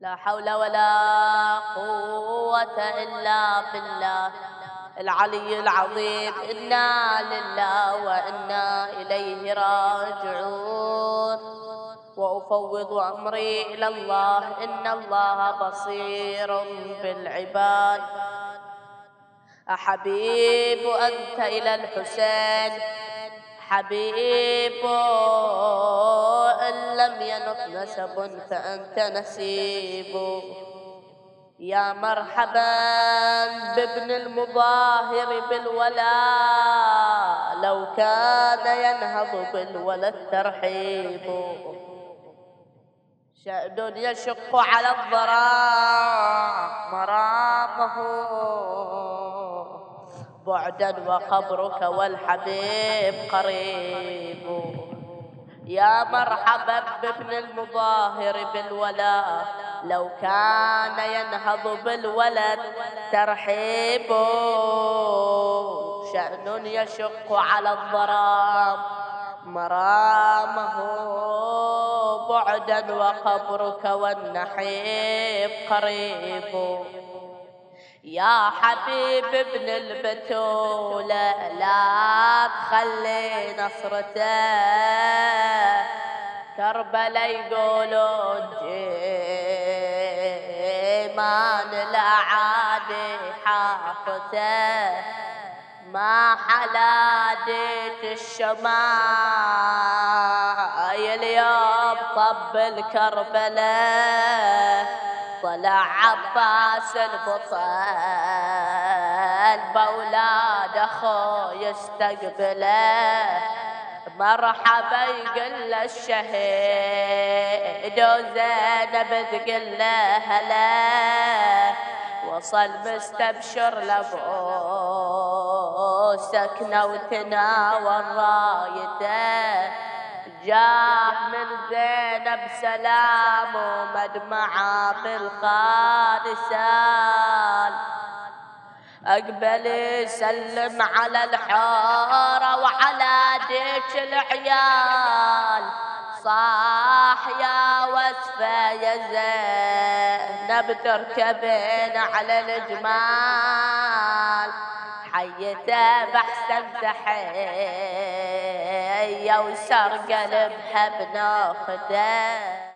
لا حول ولا قوة إلا بالله العلي العظيم. إنا لله وإنا إليه راجعون. وأفوض أمري إلى الله إن الله بصير بالعباد. أحبيب أنت إلى الحسين حبيب، إن لم ينط نسب فأنت نسيب. يا مرحبا بابن المظاهر بالولاء، لو كان ينهض بالولا الترحيب. شأن يشق على الضراع مرامه بعدا وخبرك والحبيب قريب. يا مرحبا بابن المظاهر بالولاء، لو كان ينهض بالولد ترحيب. شأن يشق على الضرام مرامه بعدا وقبرك والنحيب قريب. يا حبيب ابن البتولة لا تخلي نصرته، كربلا يقولون جيمان الأعادي حافته، ما حلا ديت الشمايل يوم طب الكربلاء. طلع عباس البطل بأولاد أخو يستقبله، مرحبا يقول له الشهيد وزينب تقول له هلا. وصل مستبشر لابو سكنة وتناول رايته، جاه من زينب سلام ومدمعة بالخالسان. أقبل يسلم على الحارة وعلى ديك العيال، صاح يا وسفة يا زينب تركبين على الجمال، حيته بحسن تحية وسر قلبها بناخده.